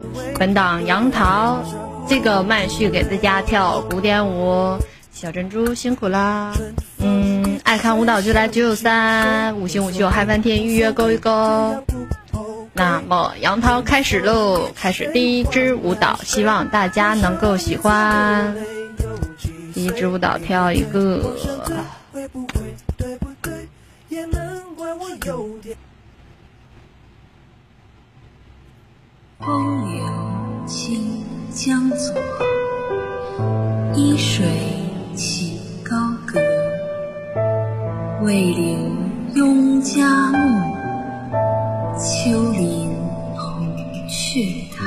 本档杨桃这个慢序给大家跳古典舞，小珍珠辛苦啦。爱看舞蹈就来993，5星5球嗨翻天，预约勾一勾。那么杨桃开始喽，开始第一支舞蹈，希望大家能够喜欢。第一支舞蹈跳一个。 风流清江左，依水起高阁。魏柳拥佳木，丘陵红雀台。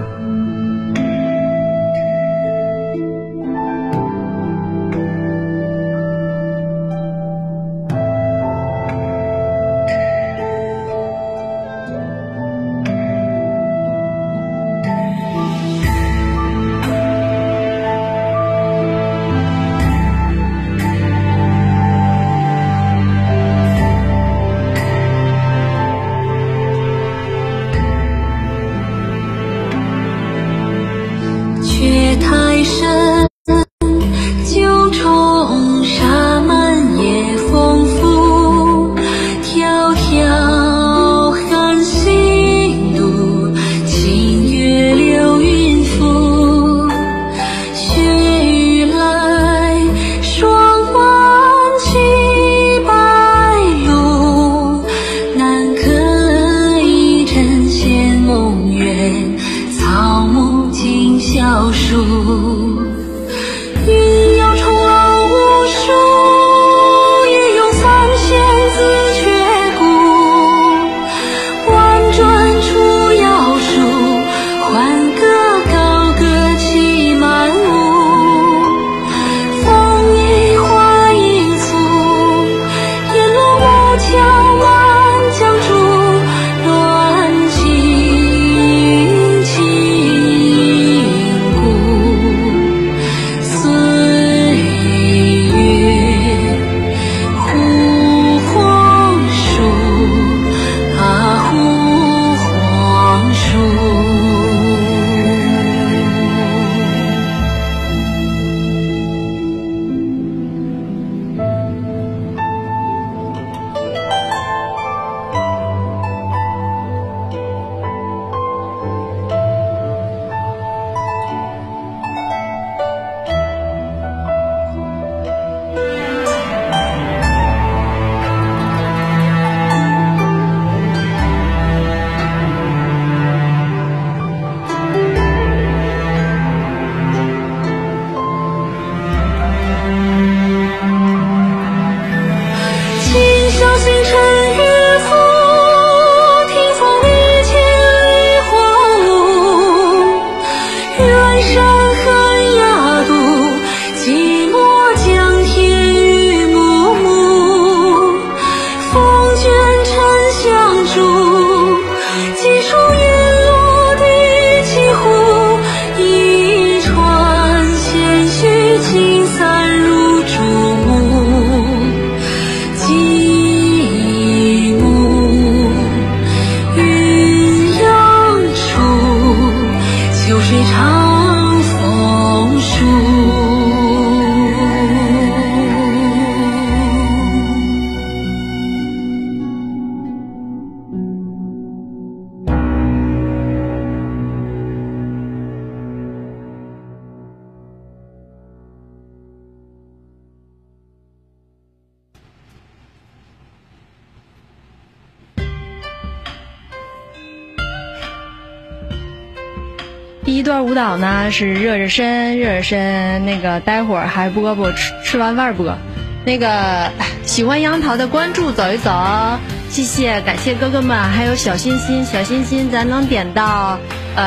第一段舞蹈呢是热热身，那个待会儿还播，吃完饭播。那个喜欢杨桃的关注走一走，谢谢，感谢哥哥们，还有小心心，咱能点到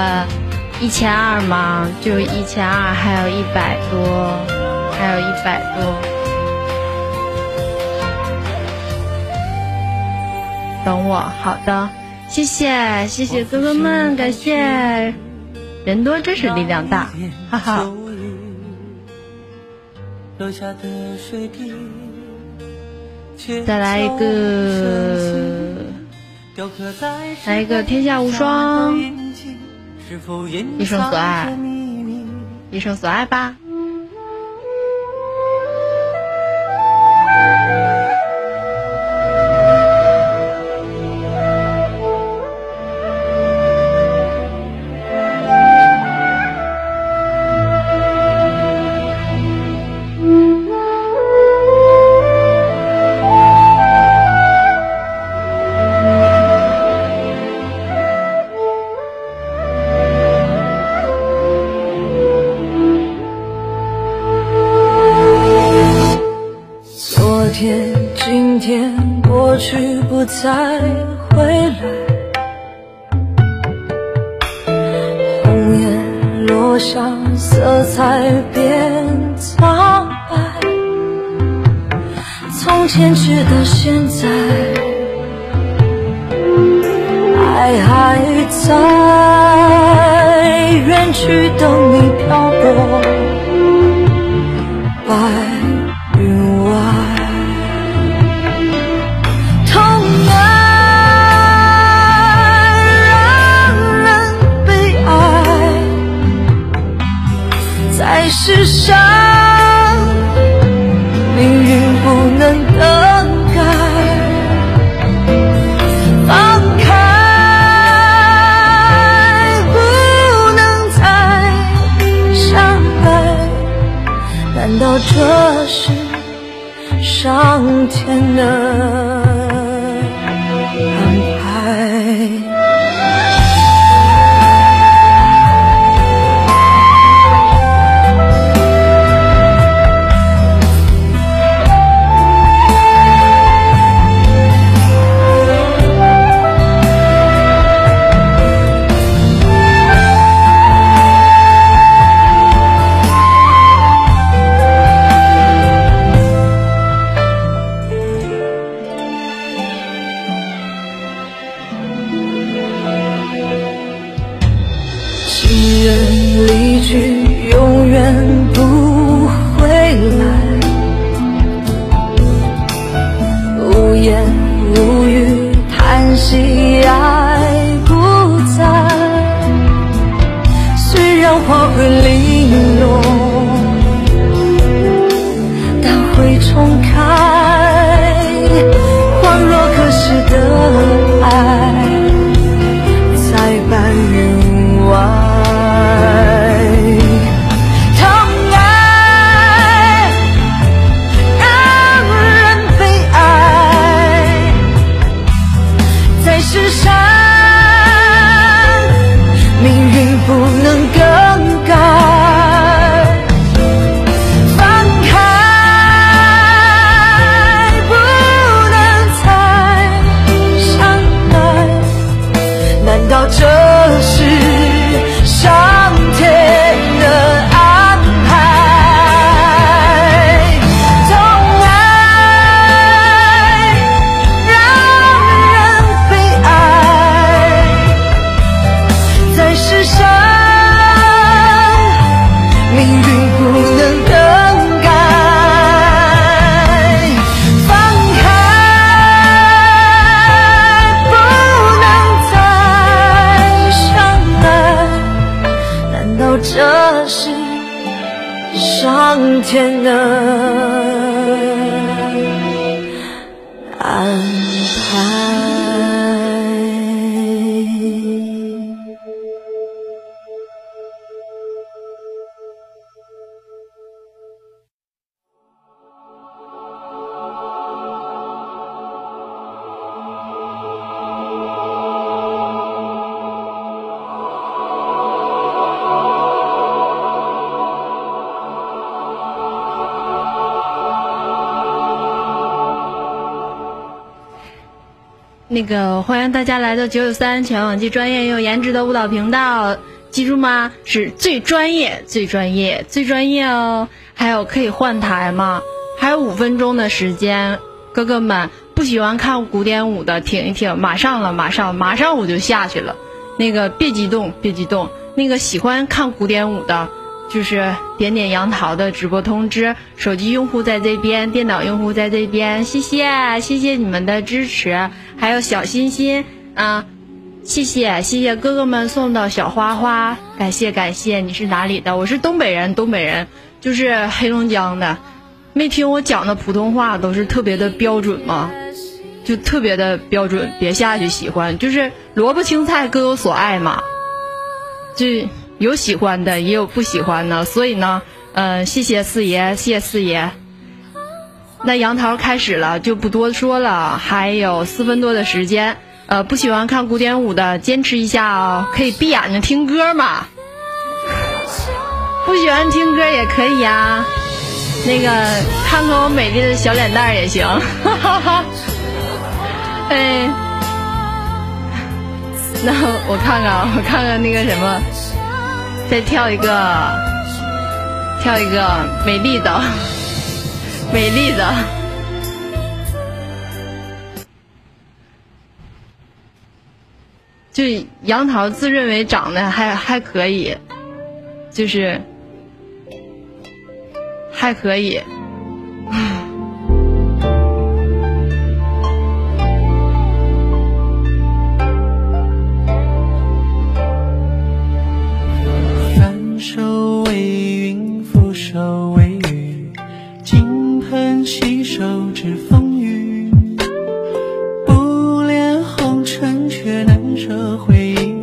1200吗？就1200，还有100多，等我，好的，谢谢哥哥们，感谢。人多真是力量大，哈哈。再来一个天下无双， 一生所爱，一生所爱吧。 今天过去不再回来，红叶落下，色彩变苍白。从前直到现在，爱还在，远去等你漂泊，白云外。在世上，命运不能更改，放开，不能再相爱。难道这是上天的安排？情人离去，永远不回来，无言无语，叹息爱不在。虽然花会零落，但会重开。恍若隔世的爱，在白云外。这是上天的安排。 那个欢迎大家来到993全网最专业又颜值的舞蹈频道，记住吗？是最专业最专业最专业哦。还有可以换台吗？还有5分钟的时间，哥哥们不喜欢看古典舞的停一停，马上我就下去了。那个别激动，那个喜欢看古典舞的就是点点杨桃的直播通知，手机用户在这边，电脑用户在这边，谢谢你们的支持。还有小心心啊， 谢谢哥哥们送的小花花，感谢。你是哪里的？我是东北人，就是黑龙江的。没听我讲的普通话都是特别的标准吗？就特别的标准，别下去喜欢，就是萝卜青菜各有所爱嘛，就有喜欢的也有不喜欢的，所以呢谢谢四爷。那杨桃开始了，就不多说了，还有4分多的时间。不喜欢看古典舞的坚持一下哦，可以闭眼睛听歌嘛。不喜欢听歌也可以啊，那个看看我美丽的小脸蛋儿也行。哎，那我看看那个什么，再跳一个美丽的。就杨桃自认为长得还可以，就是还可以。 反手为云，覆手为雨，金盆洗手知风雨，不怜红尘却难舍回忆。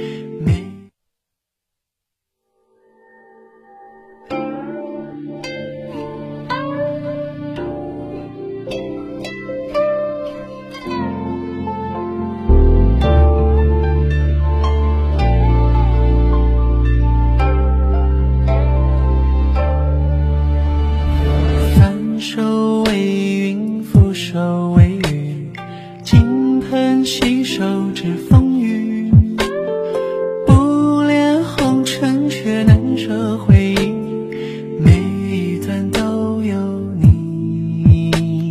反手为云，覆手为雨，金盆洗手知风雨，不怜红尘却难舍回忆，每一段都有你。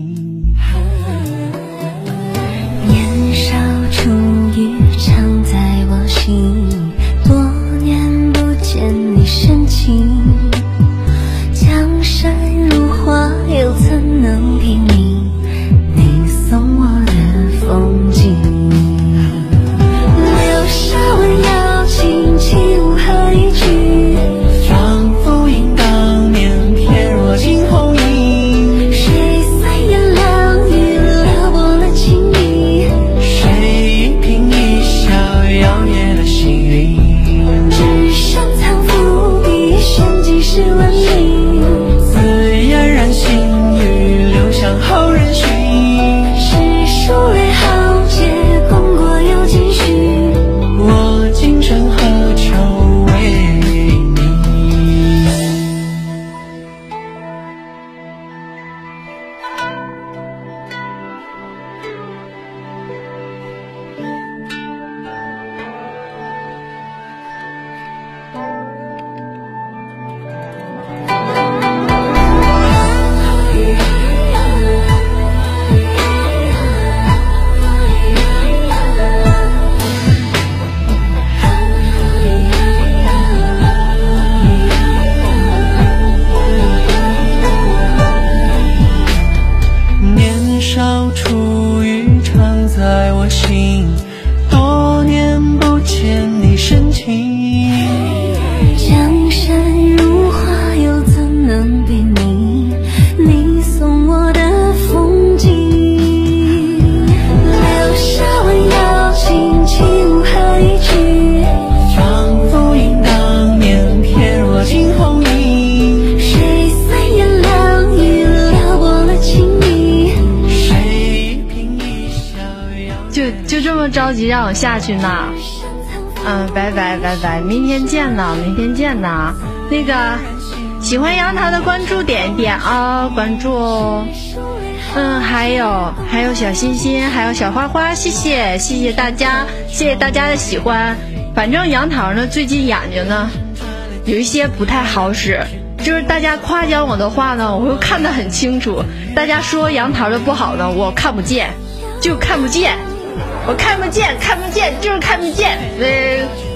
年少初遇常在我心，多年不见你深情，江山如画又怎能比拟你送我的风景，留下温柔轻轻和一句， 仿佛应当年翩若惊鸿影， 谁三言两语撩拨了情意， 谁一颦一笑摇曳了星云， 只剩藏伏笔悬几世文名， 自嫣然心语流向后人寻， 是数泪豪杰功过有几许， 我今生何求为你。年少初遇常在我心，多年不见你深情， 江山如画又怎能比拟你送我的风景，留下温柔轻轻和一句， 仿佛应当年翩若惊鸿影， 谁三言两语撩拨了情意， 谁一颦一笑摇就这么着急让我下去呢？拜拜，明天见呢。那个喜欢杨桃的关注点一点啊，关注哦。还有小心心，还有小花花，谢谢大家，谢谢大家的喜欢。反正杨桃呢最近眼睛呢有一些不太好使，就是大家夸奖我的话呢，我会看得很清楚；大家说杨桃的不好呢，我看不见，就看不见，我看不见，就是看不见。